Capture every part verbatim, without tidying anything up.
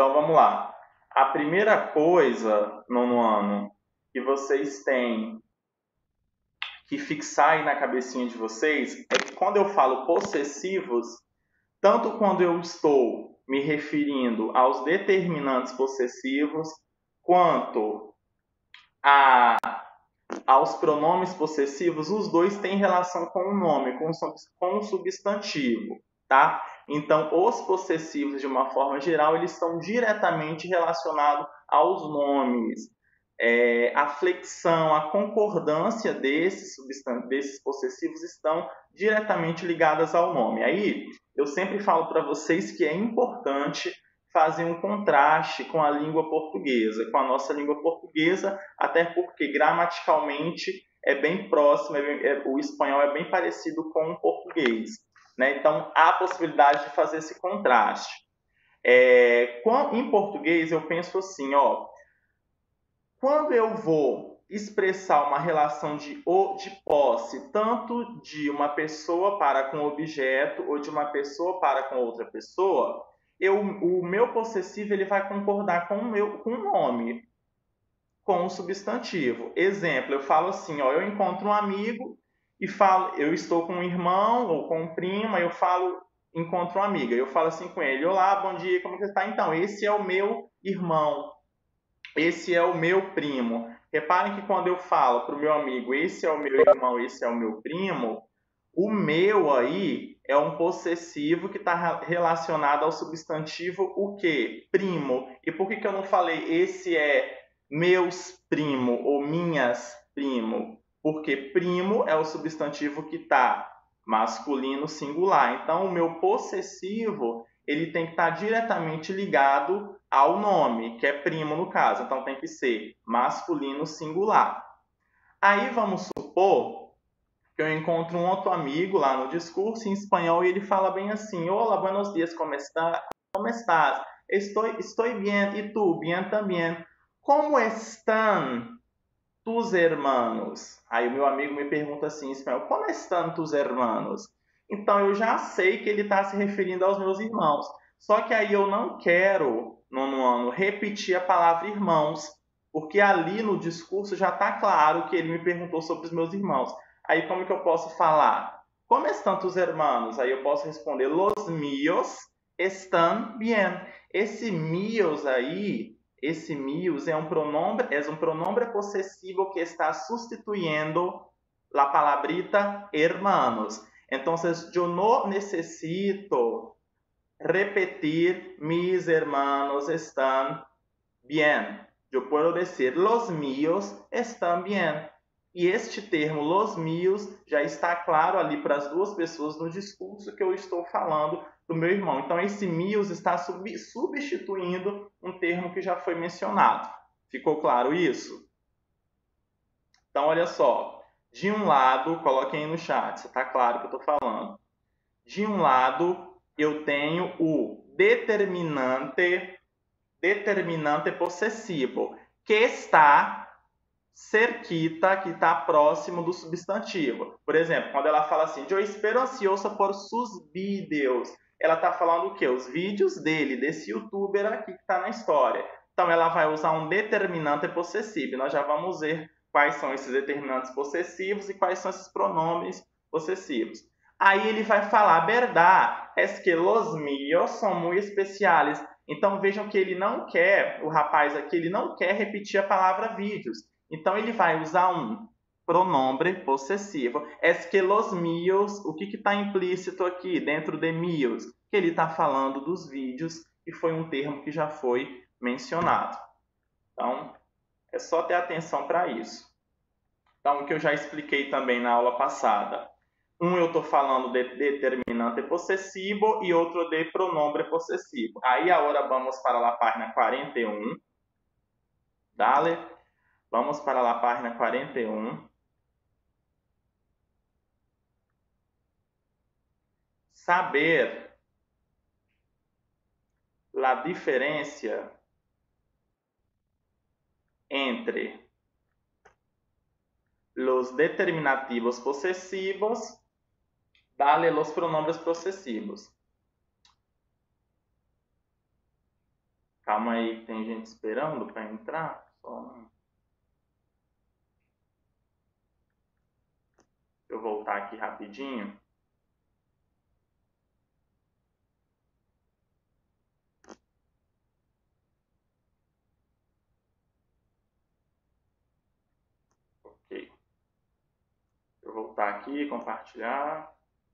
Então vamos lá. A primeira coisa, nono ano, que vocês têm que fixar aí na cabecinha de vocês é que quando eu falo possessivos, tanto quando eu estou me referindo aos determinantes possessivos, quanto a, aos pronomes possessivos, os dois têm relação com o nome, com o substantivo, tá? Então, os possessivos, de uma forma geral, eles estão diretamente relacionados aos nomes. É, a flexão, a concordância desses, desses possessivos estão diretamente ligadas ao nome. Aí, eu sempre falo para vocês que é importante fazer um contraste com a língua portuguesa, com a nossa língua portuguesa, até porque gramaticalmente é bem próximo, é bem, é, o espanhol é bem parecido com o português, né? Então, há a possibilidade de fazer esse contraste. É, com, em português, eu penso assim, ó, quando eu vou expressar uma relação de, de posse, tanto de uma pessoa para com objeto ou de uma pessoa para com outra pessoa, eu, o meu possessivo ele vai concordar com o meu com o nome, com o substantivo. Exemplo, eu falo assim, ó, eu encontro um amigo e falo, eu estou com um irmão ou com um primo, aí eu falo, encontro uma amiga, eu falo assim com ele, olá, bom dia, como você está? Então, esse é o meu irmão. Esse é o meu primo. Reparem que quando eu falo para o meu amigo, esse é o meu irmão, esse é o meu primo, o meu aí é um possessivo que está relacionado ao substantivo o quê? Primo. E por que, que eu não falei esse é meus primo ou minhas primo? Porque primo é o substantivo que está masculino singular. Então, o meu possessivo ele tem que estar diretamente ligado ao nome, que é primo no caso. Então, tem que ser masculino singular. Aí, vamos supor que eu encontro um outro amigo lá no discurso em espanhol e ele fala bem assim, Hola, buenos días, ¿cómo estás? ¿Cómo estás? Estoy, estoy bien, ¿y tú? Bien también. ¿Cómo están tus hermanos? Aí o meu amigo me pergunta assim em espanhol, como estão tus hermanos? Então eu já sei que ele está se referindo aos meus irmãos. Só que aí eu não quero, nono ano, repetir a palavra irmãos, porque ali no discurso já está claro que ele me perguntou sobre os meus irmãos. Aí como que eu posso falar? Como estão tus hermanos? Aí eu posso responder, los míos están bien. Esse míos aí, esse míos é um pronombre, é um pronombre possessivo que está substituindo a palabrita hermanos. Então, eu não necessito repetir mis hermanos están bien. Eu posso dizer los míos están bien. E este termo, los míos, já está claro ali para as duas pessoas no discurso que eu estou falando do meu irmão. Então, esse míos está sub substituindo um termo que já foi mencionado. Ficou claro isso? Então, olha só. De um lado, coloquem aí no chat, se está claro o que eu estou falando. De um lado, eu tenho o determinante, determinante possessivo, que está cerquita, que está próximo do substantivo. Por exemplo, quando ela fala assim, eu espero ansioso por sus vídeos, ela está falando o quê? Os vídeos dele, desse youtuber aqui que está na história. Então, ela vai usar um determinante possessivo. Nós já vamos ver quais são esses determinantes possessivos e quais são esses pronomes possessivos. Aí ele vai falar, verdade, es que los míos son muy especiales. Então, vejam que ele não quer, o rapaz aqui, ele não quer repetir a palavra vídeos. Então, ele vai usar um pronombre possessivo. Es que los míos, o que está implícito aqui dentro de míos? Que ele está falando dos vídeos, que foi um termo que já foi mencionado. Então, é só ter atenção para isso. Então, o que eu já expliquei também na aula passada. Um eu estou falando de determinante possessivo e outro de pronombre possessivo. Aí, agora vamos para a página quarenta e um. Dale. Vamos para a página quarenta e um. Saber a diferença entre os determinativos possessivos, dale los pronombres possessivos. Calma aí, que tem gente esperando para entrar. Só um... Deixa eu voltar aqui rapidinho. Ok. Deixa eu voltar aqui, compartilhar.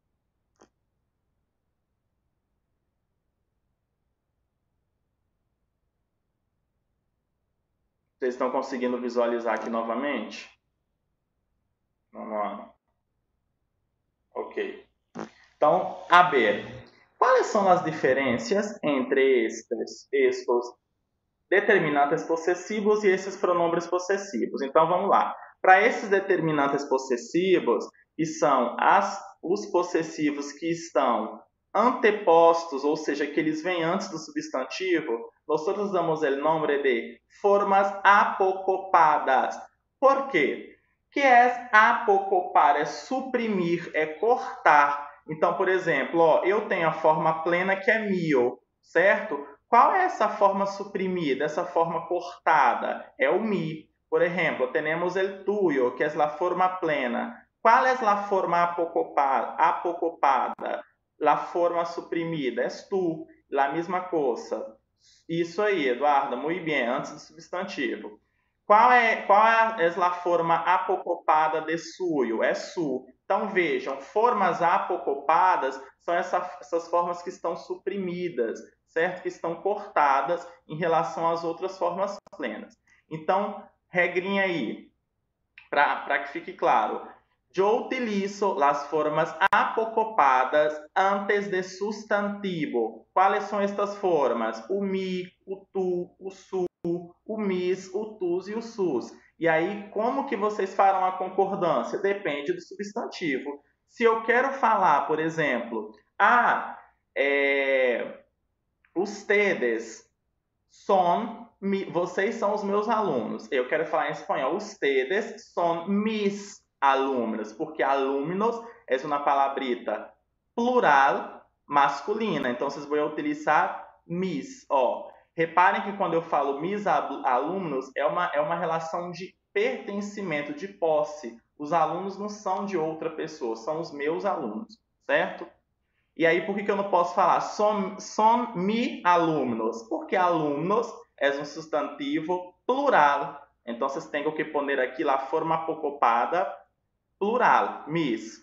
Vocês estão conseguindo visualizar aqui novamente? Não, não. Ok. Então, a ver, quais são as diferenças entre estes, estes determinantes possessivos e esses pronombres possessivos? Então, vamos lá. Para esses determinantes possessivos, que são as, os possessivos que estão antepostos, ou seja, que eles vêm antes do substantivo, nós damos o nome de formas apocopadas. Por quê? Que é apocopar, é suprimir, é cortar. Então, por exemplo, ó, eu tenho a forma plena que é mio, certo? Qual é essa forma suprimida, essa forma cortada? É o mi. Por exemplo, temos el tuyo, que é a forma plena. Qual é a forma apocopada? apocopada? A forma suprimida, és tu. La mesma coisa. Isso aí, Eduardo, muito bem, antes do substantivo. Qual é, qual é a forma apocopada de suyo? É su. Então, vejam, formas apocopadas são essa, essas formas que estão suprimidas, certo? Que estão cortadas em relação às outras formas plenas. Então, regrinha aí, para que fique claro. Eu utilizo as formas apocopadas antes de substantivo. Quais são estas formas? O mi, o tu, o su, o mis, o tus e o sus. E aí, como que vocês farão a concordância? Depende do substantivo. Se eu quero falar, por exemplo, ah, é, ustedes son, vocês são os meus alunos. Eu quero falar em espanhol, ustedes son mis alumnos, porque alumnos é uma palabrita plural masculina. Então, vocês vão utilizar mis. Ó, reparem que quando eu falo mis alunos, é uma, é uma relação de pertencimento, de posse. Os alunos não são de outra pessoa, são os meus alunos, certo? E aí, por que, que eu não posso falar son, son mi alumnos? Porque alumnos é um substantivo plural. Então, vocês têm que pôr aqui a forma apocopada plural, mis.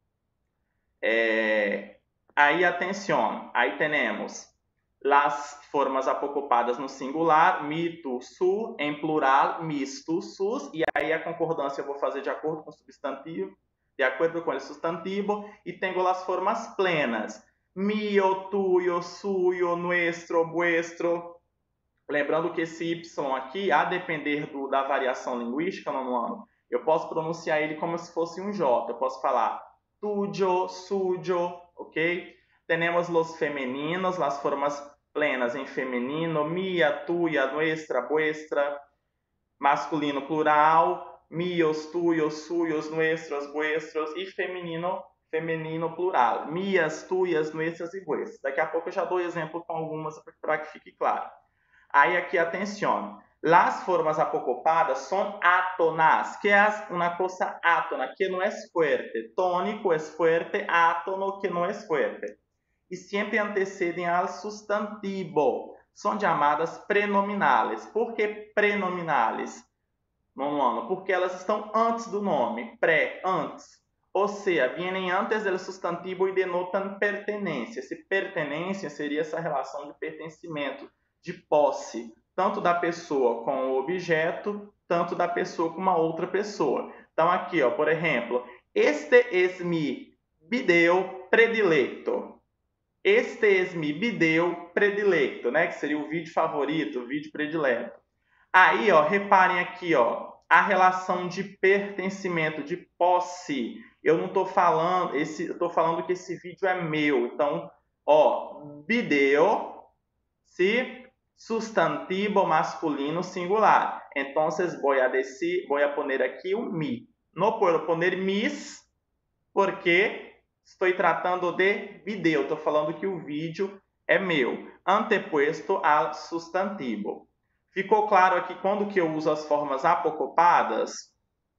É, aí, atenção, aí temos as formas apocopadas no singular, mi, tu, su, em plural, mis, tu, sus, e aí a concordância eu vou fazer de acordo com o substantivo, de acordo com o substantivo, e tenho as formas plenas, mio, tuyo, suyo, nuestro, vuestro. Lembrando que esse Y aqui, a depender do, da variação linguística no ano, eu posso pronunciar ele como se fosse um J. Eu posso falar tuyo, suyo, ok? Temos os femeninos, as formas plenas em feminino, mia, tuya, nuestra, vuestra, masculino plural, mios, tuyos, suyos, nuestros, vuestros, e feminino, feminino plural, mias, tuyas, nuestras e vuestras. Daqui a pouco eu já dou exemplo com algumas para que fique claro. Aí aqui, atenção, as formas apocopadas são átonas, que é uma coisa átona, que não é fuerte. Tônico é fuerte, átono que não é fuerte. E sempre antecedem ao substantivo. São chamadas prenominales. Por que prenominales? No ano, porque elas estão antes do nome, pré, antes. Ou seja, vêm antes do substantivo e denotam pertenência. Esse pertenência seria essa relação de pertencimento, de posse, tanto da pessoa com o objeto, tanto da pessoa com uma outra pessoa. Então, aqui, ó, por exemplo, este es mi video predilecto. Este es mi video predilecto, né? Que seria o vídeo favorito, o vídeo predileto. Aí, ó, reparem aqui, ó, a relação de pertencimento, de posse. Eu não estou falando, esse, eu estou falando que esse vídeo é meu. Então, ó, video, se substantivo masculino singular. Então, vou a decir, vou a poner aqui o mi. Não puedo poner mis, porque estou tratando de vídeo. Estou falando que o vídeo é meu, antepuesto al sustantivo. Ficou claro aqui quando que eu uso as formas apocopadas?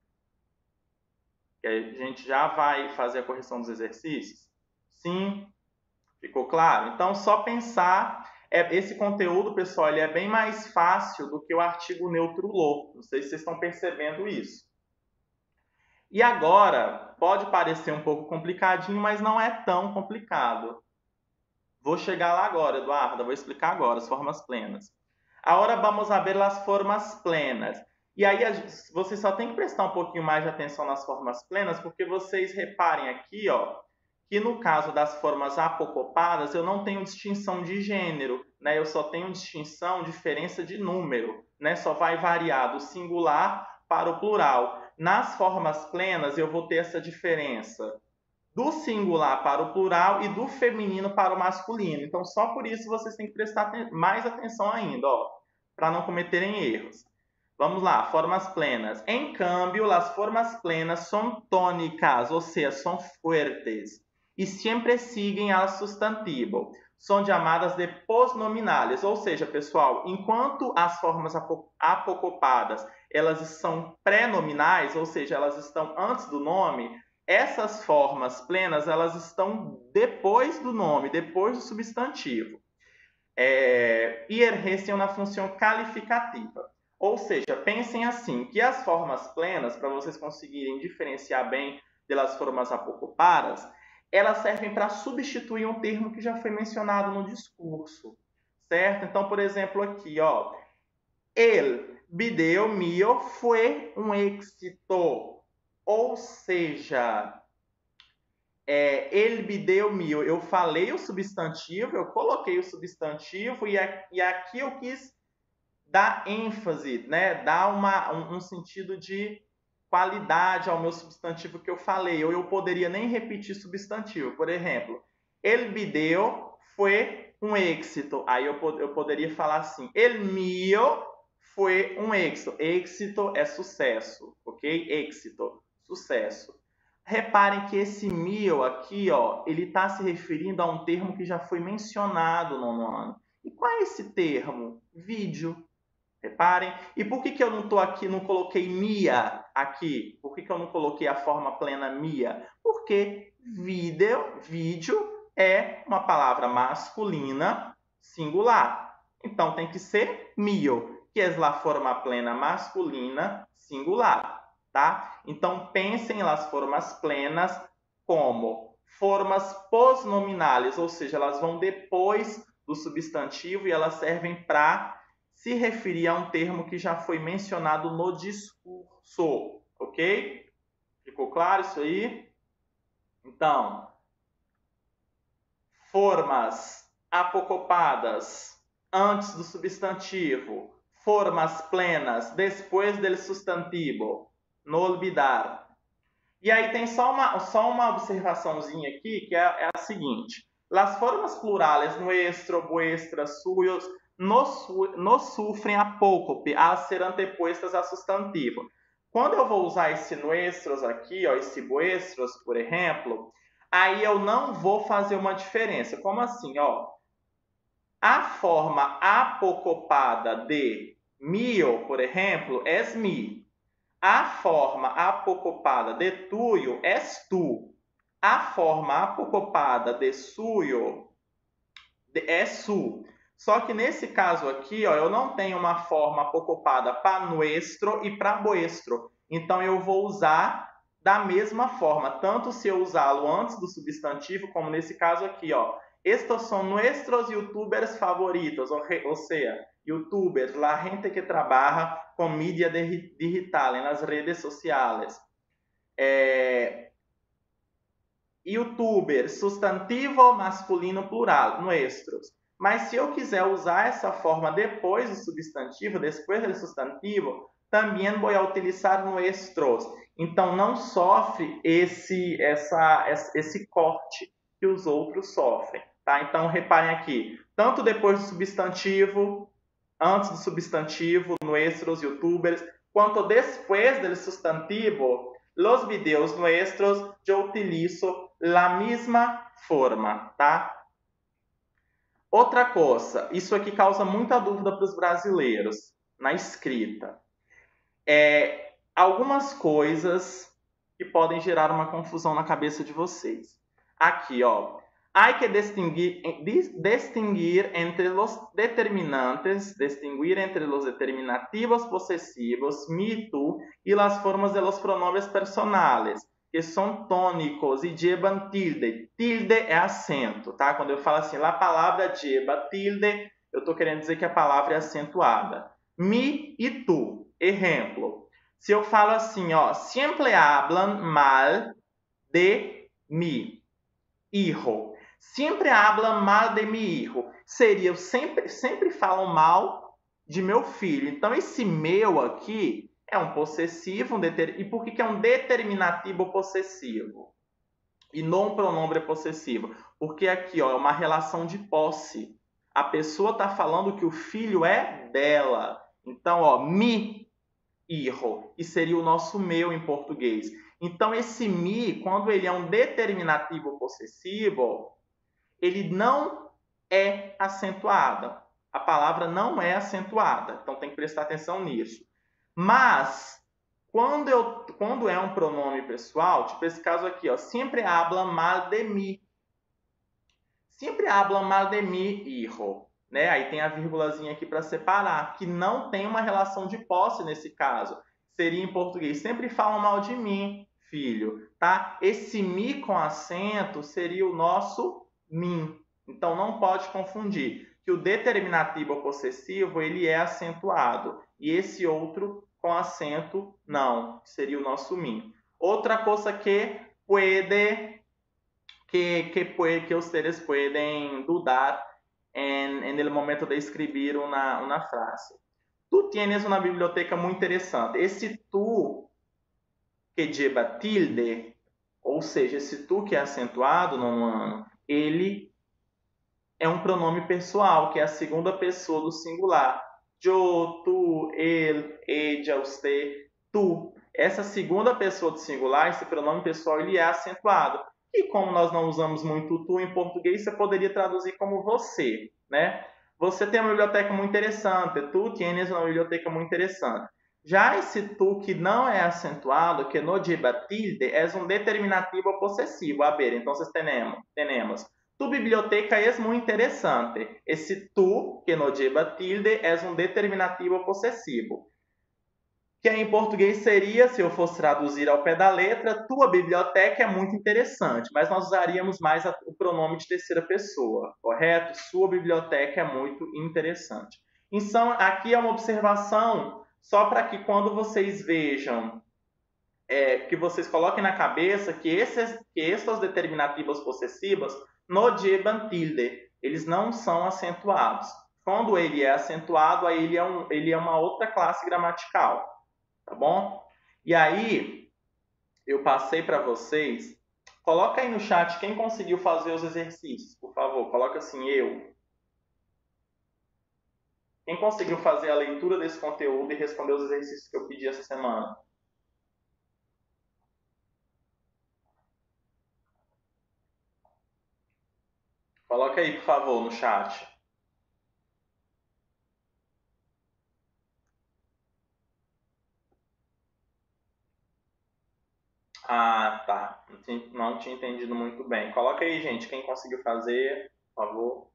Que a gente já vai fazer a correção dos exercícios? Sim? Ficou claro? Então, só pensar, é, esse conteúdo, pessoal, ele é bem mais fácil do que o artigo neutro lo. Não sei se vocês estão percebendo isso. E agora, pode parecer um pouco complicadinho, mas não é tão complicado. Vou chegar lá agora, Eduardo, vou explicar agora as formas plenas. Agora vamos a ver as formas plenas. E aí, vocês só tem que prestar um pouquinho mais de atenção nas formas plenas, porque vocês reparem aqui, ó, que no caso das formas apocopadas, eu não tenho distinção de gênero, né? Eu só tenho distinção, diferença de número, né? Só vai variar do singular para o plural. Nas formas plenas, eu vou ter essa diferença do singular para o plural e do feminino para o masculino. Então, só por isso vocês têm que prestar mais atenção ainda, ó, para não cometerem erros. Vamos lá, formas plenas. Em câmbio, as formas plenas são tônicas, ou seja, são fuertes, e sempre seguem al sustantivo. São chamadas de posnominales, ou seja, pessoal, enquanto as formas apocopadas, elas são pré-nominais, ou seja, elas estão antes do nome, essas formas plenas, elas estão depois do nome, depois do substantivo. É, e erreciam na função qualificativa. Ou seja, pensem assim, que as formas plenas, para vocês conseguirem diferenciar bem das formas apocopadas, elas servem para substituir um termo que já foi mencionado no discurso, certo? Então, por exemplo, aqui, ó, el video mío fue un éxito. Ou seja, é, el video mío, eu falei o substantivo, eu coloquei o substantivo e, a, e aqui eu quis dar ênfase, né? Dar uma, um, um sentido de qualidade ao meu substantivo que eu falei. Ou eu poderia nem repetir substantivo. Por exemplo, el video fue un éxito. Aí eu, eu poderia falar assim, el mío fue un éxito. Éxito é sucesso, ok? Éxito, sucesso. Reparem que esse mil aqui, ó, ele está se referindo a um termo que já foi mencionado no nono ano. E qual é esse termo? Vídeo. Reparem. E por que, que eu não estou aqui, não coloquei mia aqui? Por que, que eu não coloquei a forma plena mia? Porque vídeo, vídeo é uma palavra masculina singular. Então tem que ser mio, que é a forma plena masculina singular. Tá? Então, pensem nas formas plenas como formas posnominais, ou seja, elas vão depois do substantivo e elas servem para se referir a um termo que já foi mencionado no discurso, ok? Ficou claro isso aí? Então, formas apocopadas antes do substantivo, formas plenas depois do substantivo. No olvidar. E aí tem só uma, só uma observaçãozinha aqui, que é, é a seguinte. As formas plurales, nuestro, vuestras, suyos, no, no sufrem apócope, a ser antepuestas a substantivo. Quando eu vou usar esse nuestros aqui, ó, esse vuestros, por exemplo, aí eu não vou fazer uma diferença. Como assim? Ó? A forma apocopada de mio, por exemplo, é mi. A forma apocopada de tuyo és tu. A forma apocopada de suyo é su. Só que nesse caso aqui, ó, eu não tenho uma forma apocopada para nuestro e para vuestro. Então eu vou usar da mesma forma, tanto se eu usá-lo antes do substantivo, como nesse caso aqui, ó. Estos son nuestros youtubers favoritos, ou seja, youtubers, la gente que trabaja com mídia digital, nas redes sociais. É... Youtuber, substantivo masculino plural, nuestros. Mas se eu quiser usar essa forma depois do substantivo, depois do substantivo, também vou utilizar nuestros. Então não sofre esse, essa, esse corte que os outros sofrem. Tá? Então reparem aqui, tanto depois do substantivo, antes do substantivo, nuestros, youtubers, quanto depois do substantivo, los videos nuestros, eu utilizo la misma forma, tá? Outra coisa, isso aqui causa muita dúvida para os brasileiros na escrita. É, algumas coisas que podem gerar uma confusão na cabeça de vocês. Aqui, ó. Hay que distinguir, distinguir entre los determinantes, distinguir entre los determinativos posesivos, mi, tu, y las formas de los pronombres personales, que são tônicos e llevan tilde. Tilde é acento, tá? Quando eu falo assim, a palavra lleva tilde, eu estou querendo dizer que a palavra é acentuada. Mi e tu. Exemplo. Se eu falo assim, ó, siempre hablan mal de mi hijo. Sempre hablam mal de mi hijo. Seria, sempre, sempre falam mal de meu filho. Então, esse meu aqui é um possessivo. Um deter... E por que, que é um determinativo possessivo? E não um pronome possessivo? Porque aqui ó, é uma relação de posse. A pessoa está falando que o filho é dela. Então, ó, mi hijo. E seria o nosso meu em português. Então, esse mi, quando ele é um determinativo possessivo, ele não é acentuado. A palavra não é acentuada. Então, tem que prestar atenção nisso. Mas, quando, eu, quando é um pronome pessoal, tipo esse caso aqui, ó, sempre habla mal de mim. Sempre habla mal de mim, hijo. Né? Aí tem a vírgulazinha aqui para separar, que não tem uma relação de posse nesse caso. Seria em português, sempre falam mal de mim, filho. Tá? Esse mi com acento seria o nosso mim. Então, não pode confundir que o determinativo possessivo ele é acentuado e esse outro com acento não, que seria o nosso mim. Outra coisa que puede, que, que, puede, que ustedes pueden dudar en, en el momento de escribir una, una frase. Tu tienes una biblioteca muy interesante. Esse tu que lleva tilde, ou seja, esse tu que é acentuado no ano, ele é um pronome pessoal, que é a segunda pessoa do singular. Eu, tu, ele, ella, você, tu. Essa segunda pessoa do singular, esse pronome pessoal, ele é acentuado. E como nós não usamos muito tu em português, você poderia traduzir como você, né? Você tem uma biblioteca muito interessante. Tu tienes uma biblioteca muito interessante. Já esse tu que não é acentuado, que no lleva tilde, é um determinativo possessivo. A ver, então temos, temos tu biblioteca é muito interessante. Esse tu, que no lleva tilde, é um determinativo possessivo. Que em português seria, se eu fosse traduzir ao pé da letra, tua biblioteca é muito interessante, mas nós usaríamos mais o pronome de terceira pessoa, correto? Sua biblioteca é muito interessante. Então, aqui é uma observação só para que quando vocês vejam, é, que vocês coloquem na cabeça que esses, que esses determinativos possessivos no llevan tilde, eles não são acentuados. Quando ele é acentuado, aí ele é, um, ele é uma outra classe gramatical. Tá bom? E aí, eu passei para vocês. Coloca aí no chat quem conseguiu fazer os exercícios, por favor. Coloca assim, eu. Quem conseguiu fazer a leitura desse conteúdo e responder os exercícios que eu pedi essa semana? Coloca aí, por favor, no chat. Ah, tá. Não tinha entendido muito bem. Coloca aí, gente, quem conseguiu fazer, por favor.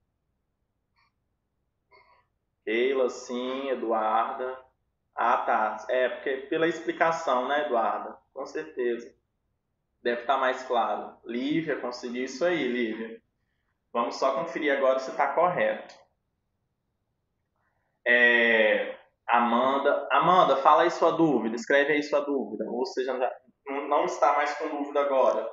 Keila, sim, Eduarda. Ah, tá. É, porque pela explicação, né, Eduarda? Com certeza. Deve estar mais claro. Lívia, conseguiu isso aí, Lívia. Vamos só conferir agora se está correto. É, Amanda, Amanda, fala aí sua dúvida, escreve aí sua dúvida. Ou seja, não está mais com dúvida agora.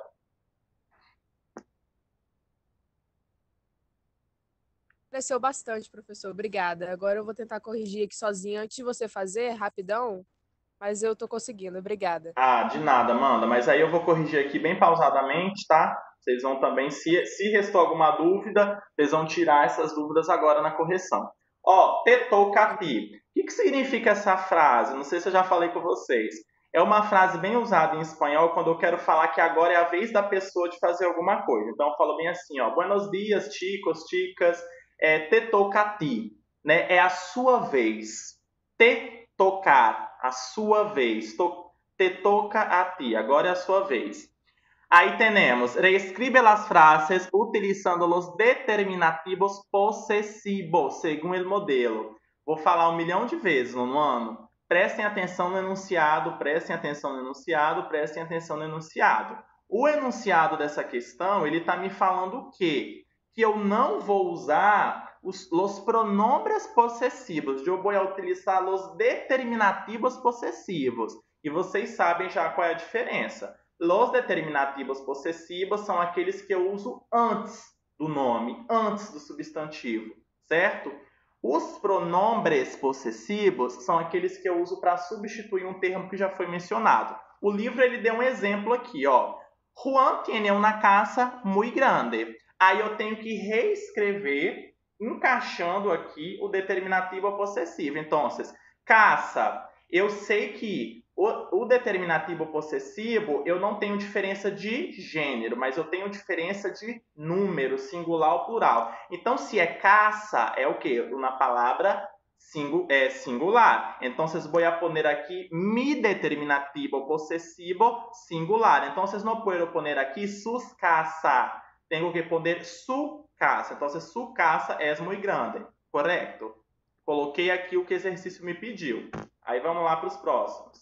Cresceu bastante, professor. Obrigada. Agora eu vou tentar corrigir aqui sozinha antes de você fazer, rapidão, mas eu tô conseguindo. Obrigada. Ah, de nada, Amanda. Mas aí eu vou corrigir aqui bem pausadamente, tá? Vocês vão também, se, se restou alguma dúvida, vocês vão tirar essas dúvidas agora na correção. Ó, te toca a ti. O que, que significa essa frase? Não sei se eu já falei com vocês. É uma frase bem usada em espanhol quando eu quero falar que agora é a vez da pessoa de fazer alguma coisa. Então eu falo bem assim, ó, buenos dias, chicos, chicas. é, te toca a ti, né? É a sua vez. Te tocar, a sua vez. To, te toca a ti, agora é a sua vez. Aí temos, reescribe las frases utilizando los determinativos possessivos, segundo o modelo. Vou falar um milhão de vezes no ano. Prestem atenção no enunciado, prestem atenção no enunciado, prestem atenção no enunciado. O enunciado dessa questão, ele está me falando o quê? Que eu não vou usar os, os pronombres possessivos. Eu vou utilizar os determinativos possessivos. E vocês sabem já qual é a diferença. Os determinativos possessivos são aqueles que eu uso antes do nome, antes do substantivo, certo? Os pronombres possessivos são aqueles que eu uso para substituir um termo que já foi mencionado. O livro ele deu um exemplo aqui, ó. Juan tiene una casa muy grande. Aí eu tenho que reescrever, encaixando aqui o determinativo possessivo. Então, casa, eu sei que o, o determinativo possessivo, eu não tenho diferença de gênero, mas eu tenho diferença de número, singular ou plural. Então, se é caça, é o quê? Na palavra singu, é, singular. Então, vocês vão poner aqui mi determinativo possessivo singular. Então, vocês não podem poner aqui sus casa. Tenho que poner su casa. Então, su casa é muito grande. Correto? Coloquei aqui o que o exercício me pediu. Aí, vamos lá para os próximos.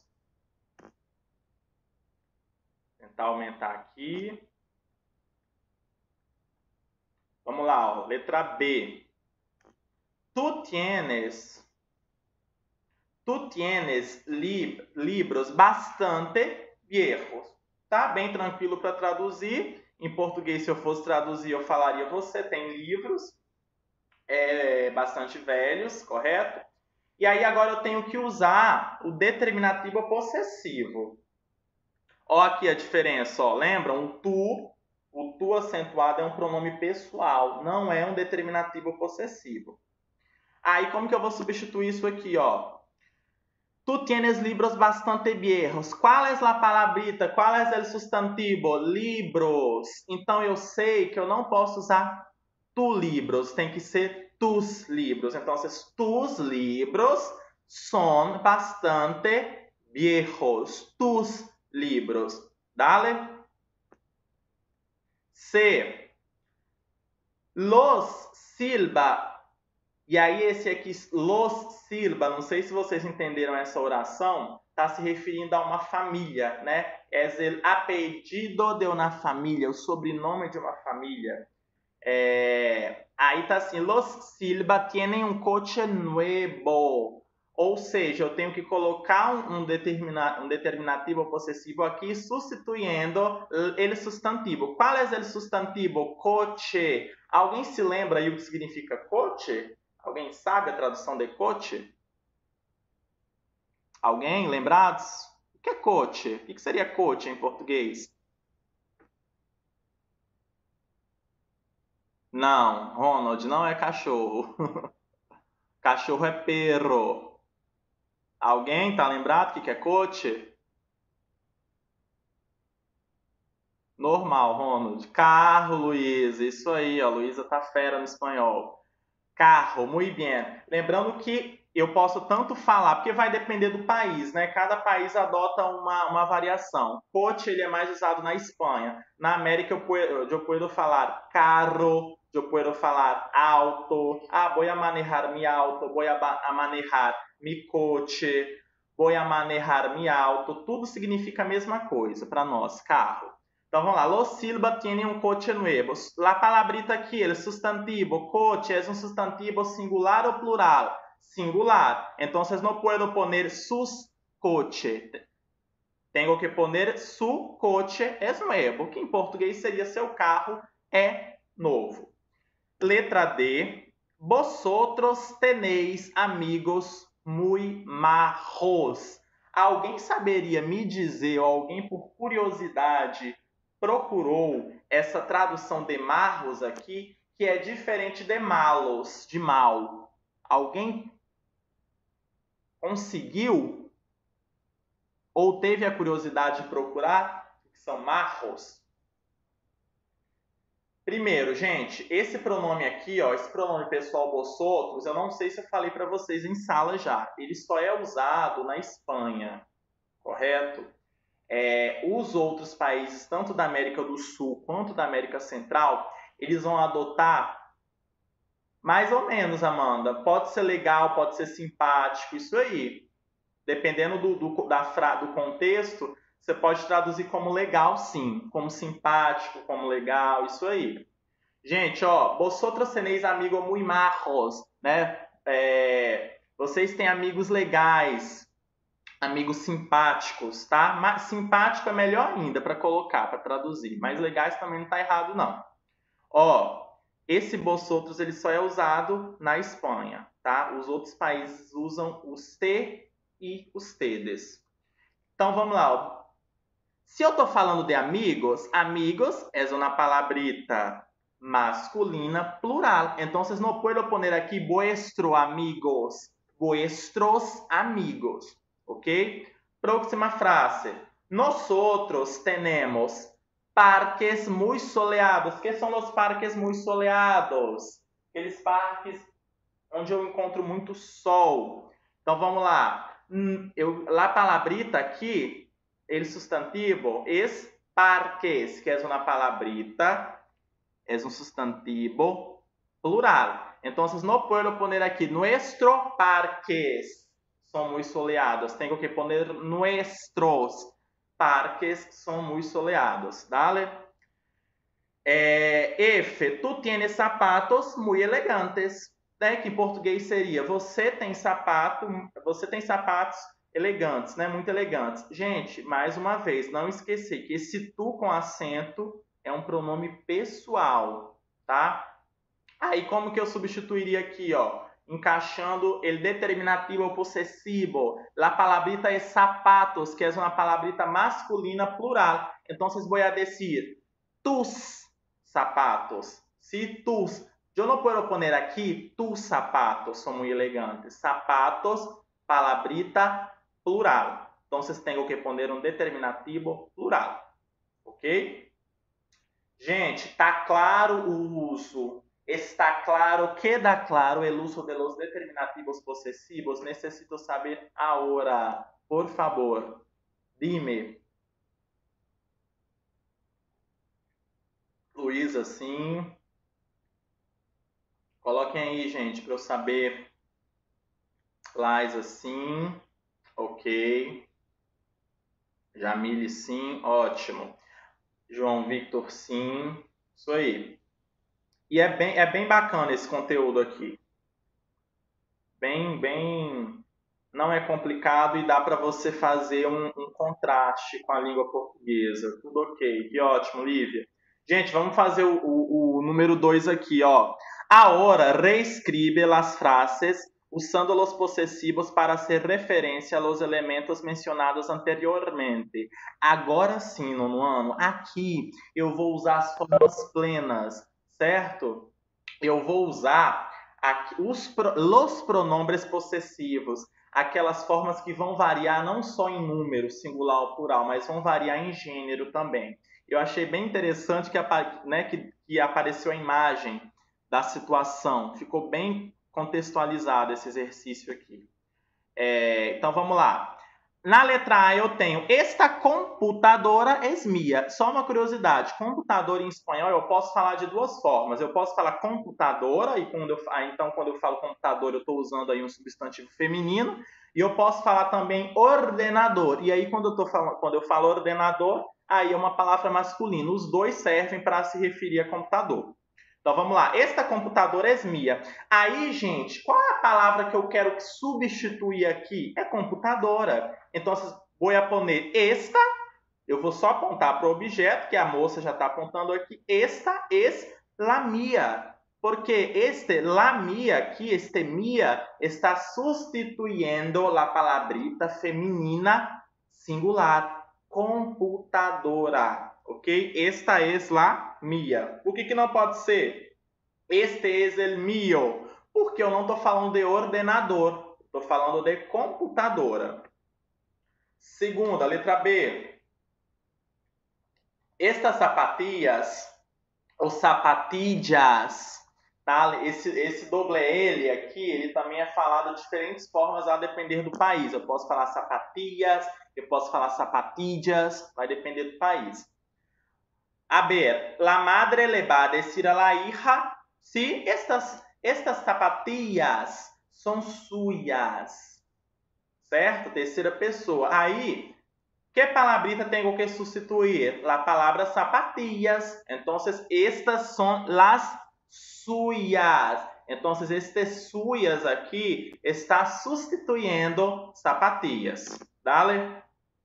Tentar aumentar aqui. Vamos lá, ó. Letra B. Tu tienes, tu tienes lib, libros bastante viejos. Tá bem tranquilo para traduzir. Em português, se eu fosse traduzir, eu falaria você tem livros é, bastante velhos, correto? E aí agora eu tenho que usar o determinativo possessivo. Ó aqui a diferença, ó. Lembram? O tu, o tu acentuado é um pronome pessoal, não é um determinativo possessivo. Aí como que eu vou substituir isso aqui, ó? Tu tienes libros bastante viejos. Qual é a palabrita? Qual é o substantivo? Libros. Então eu sei que eu não posso usar tu libros, tem que ser tus libros. Então, tus libros son bastante viejos. Tus libros. Dale. C. Los Silva. E aí esse aqui, Los Silva, não sei se vocês entenderam essa oração, está se referindo a uma família, né? É o apellido de uma família, o sobrenome de uma família. É... Aí tá assim, Los Silva tienen un coche nuevo. Ou seja, eu tenho que colocar um, um, determina, um determinativo possessivo aqui, substituindo ele substantivo. Qual é o substantivo? Coche. Alguém se lembra aí o que significa coche? Alguém sabe a tradução de coche? Alguém? Lembrados? O que é coche? O que seria coche em português? Não, Ronald, não é cachorro. Cachorro é perro. Alguém tá lembrado o que é coche? Normal, Ronald. Carro, Luísa. Isso aí, ó. Luísa tá fera no espanhol. Carro, muito bem. Lembrando que eu posso tanto falar, porque vai depender do país, né? Cada país adota uma, uma variação. Coche, ele é mais usado na Espanha. Na América, eu posso falar carro, eu posso falar auto. Ah, vou a manejar mi auto, vou a manejar mi coche, vou a manejar mi auto. Tudo significa a mesma coisa para nós, carro. Então, vamos lá. Los Silva tienen un coche nuevo. La palabrita aqui, el sustantivo, coche, é um sustantivo singular ou plural? Singular. Então, não posso poner sus coche. Tenho que poner su coche es nuevo, que em português seria seu carro é novo. Letra D. Vosotros tenéis amigos muy majos. Alguém saberia me dizer, ou alguém por curiosidade procurou essa tradução de marros aqui, que é diferente de malos, de mal. Alguém conseguiu ou teve a curiosidade de procurar o que são marros? Primeiro, gente, esse pronome aqui, ó, esse pronome pessoal vosotros, eu não sei se eu falei para vocês em sala já. Ele só é usado na Espanha, correto? É, os outros países, tanto da América do Sul quanto da América Central, eles vão adotar mais ou menos, Amanda. Pode ser legal, pode ser simpático, isso aí. Dependendo do, do, da fra, do contexto, você pode traduzir como legal, sim. Como simpático, como legal, isso aí. Gente, ó, vosotros tenéis amigos muy majos, né? É, vocês têm amigos legais, amigos simpáticos, tá? Mas simpático é melhor ainda para colocar, para traduzir. Mas legais também não tá errado, não. Ó, esse vosotros ele só é usado na Espanha, tá? Os outros países usam os te e os tedes. Então vamos lá. Ó. Se eu tô falando de amigos, amigos é uma palabrita masculina plural. Então vocês não podem poner aqui vuestros amigos, vuestros amigos, ok? Próxima frase. Nosotros tenemos parques muy soleados. Que são os parques muy soleados? Aqueles parques onde eu encontro muito sol. Então vamos lá. Eu, la palabrita aqui, el sustantivo, es parques, que é uma palabrita, é um substantivo plural. Então, não posso poner aqui nuestro parques são muito soleados. Tenho que poner nuestros parques são muito soleados. Dale? É, F, tu tienes sapatos muy elegantes. Né? Que em português seria, você tem sapato, você tem sapatos elegantes, né? Muito elegantes. Gente, mais uma vez, não esquecer que esse tu com acento é um pronome pessoal, tá? Aí, como que eu substituiria aqui, ó? Encaixando el determinativo possessivo. La palabrita é sapatos, que é uma palabrita masculina plural. Então, vocês vão dizer tus sapatos. Se tus. Eu não posso poner aqui tus sapatos, são muito elegantes. Sapatos, palabrita plural. Então, vocês têm que poner um determinativo plural. Ok? Gente, tá claro o uso? Está claro? Queda claro o uso de los determinativos possessivos? Necessito saber agora. Por favor, dime. Luísa, sim. Coloquem aí, gente, para eu saber. Laisa, sim. Ok. Jamile, sim. Ótimo. João Victor, sim. Isso aí. E é bem, é bem bacana esse conteúdo aqui. Bem, bem... Não é complicado e dá para você fazer um, um contraste com a língua portuguesa. Tudo ok. Que ótimo, Lívia. Gente, vamos fazer o, o, o número dois aqui, ó. Ahora reescribe las frases usando los possessivos para hacer referência aos elementos mencionados anteriormente. Agora sim, nono ano, aqui eu vou usar as formas plenas, certo? Eu vou usar aqui, os los pronombres possessivos, aquelas formas que vão variar não só em número, singular ou plural, mas vão variar em gênero também. Eu achei bem interessante que, né, que, que apareceu a imagem da situação. Ficou bem contextualizado esse exercício aqui. É, então, vamos lá. Na letra A eu tenho esta computadora es minha. Só uma curiosidade, computador em espanhol eu posso falar de duas formas. Eu posso falar computadora, e quando eu, então quando eu falo computador eu estou usando aí um substantivo feminino, e eu posso falar também ordenador. E aí quando eu, tô falando, quando eu falo ordenador, aí é uma palavra masculina. Os dois servem para se referir a computador. Então, vamos lá. Esta computadora é minha. Aí, gente, qual é a palavra que eu quero substituir aqui? É computadora. Então, vou poner esta. Eu vou só apontar para o objeto, que a moça já está apontando aqui. Esta es la mía. Porque este la mía aqui, este mía, está substituindo a palabrita feminina singular. Computadora. Ok? Esta es la mía. Por que que não pode ser? Este es el mío. Porque eu não estou falando de ordenador. Estou falando de computadora. Segunda, letra B. Estas zapatillas Os zapatillas. Tá? Esse, esse doble L aqui, ele também é falado de diferentes formas a depender do país. Eu posso falar zapatillas, eu posso falar zapatillas, vai depender do país. A ver, la madre le va a decir a la hija, sí, estas, estas zapatillas son suyas, certo? Terceira pessoa. Aí, que palabrita tengo que sustituir? La palabra zapatillas. Entonces, estas son las suyas. Entonces, este suyas aqui está sustituindo zapatillas. Dale.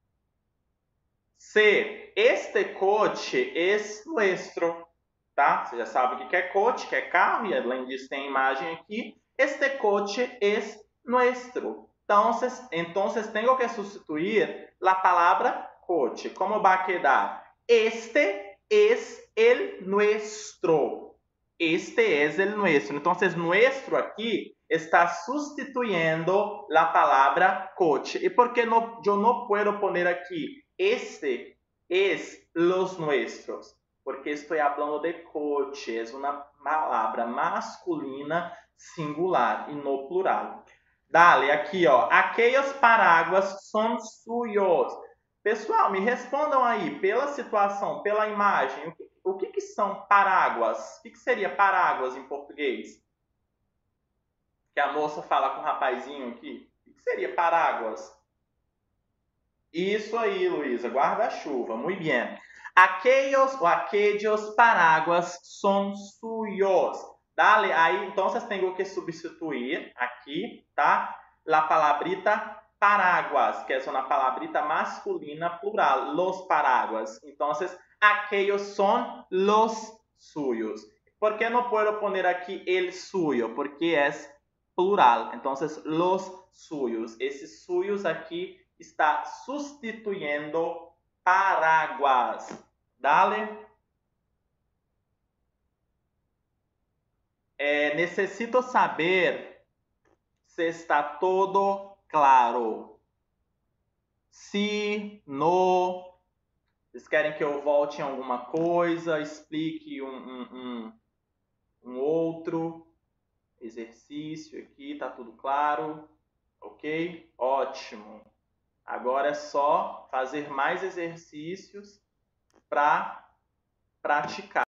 C. Este coche es nuestro. Tá? Você já sabe o que é coche, que é carro, e além disso tem a imagem aqui. Este coche es nuestro. Entonces, entonces tengo que sustituir la palabra coche. ¿Cómo va a quedar? Este es el nuestro. Este es el nuestro. Entonces, nuestro aquí está sustituyendo la palabra coche. ¿Y por qué no, yo no puedo poner aquí este es los nuestros? Porque estou falando de coche, é uma palavra masculina singular e no plural. Dale, aqui, ó. Aqueles paraguas são suyos. Pessoal, me respondam aí, pela situação, pela imagem, o que, o que, que são paraguas? O que, que seria paraguas em português? Que a moça fala com o rapazinho aqui. O que, que seria paraguas? Isso aí, Luísa, guarda-chuva, muito bem. Aquellos o aquellos paraguas son suyos. Dale, aí, então, vocês têm que substituir aqui, tá? La palabrita paraguas, que é uma palabrita masculina plural, los paraguas. Então, aquellos son los suyos. ¿Por qué no puedo poner aquí el suyo? Porque é plural. Então, los suyos. Esses suyos aqui está sustituyendo paraguas. Dale. É, necessito saber se está todo claro. Se, no. Vocês querem que eu volte em alguma coisa, explique um, um, um, um outro exercício aqui, tá tudo claro? Ok? Ótimo. Agora é só fazer mais exercícios para praticar.